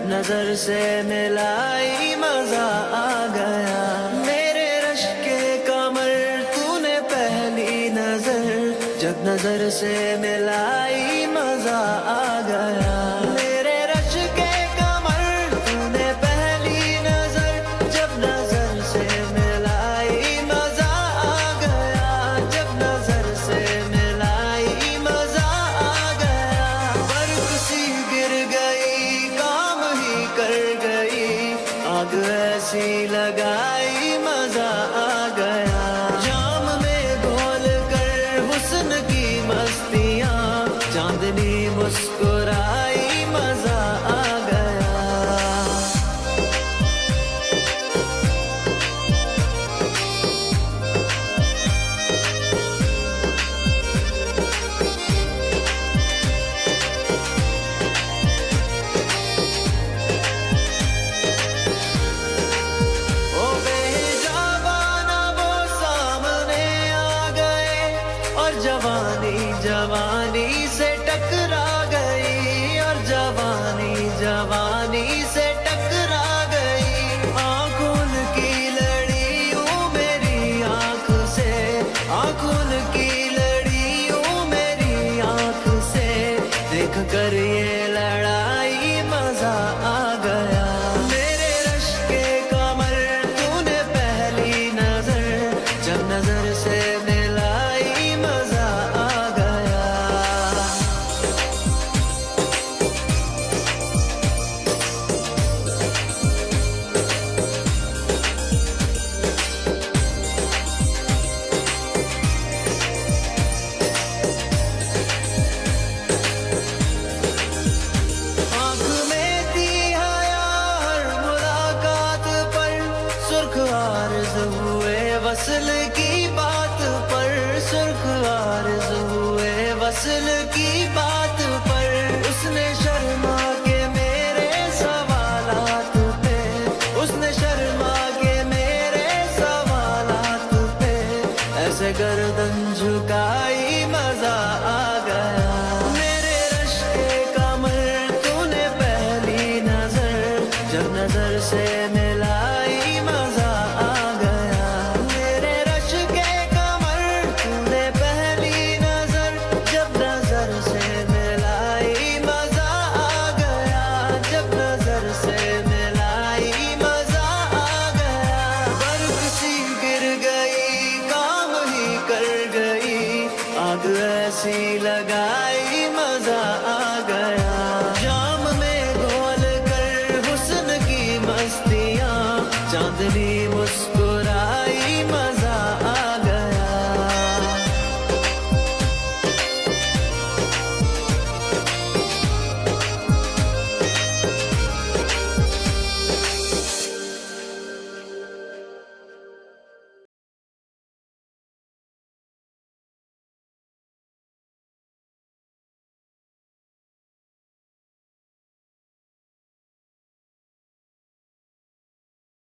नजर से मिलाई मजा आ गया। मेरे रश के कमर तूने पहली नजर, जब नजर से मिलाई मजा आ गया। मेरे रश के कमर तूने पहली नजर, जब नजर से मिलाई मजा आ गया। जब नजर से मिलाई मजा आ गया। बर्फ सी गिर गई, काम ही कर गई, आग ऐसी लगाई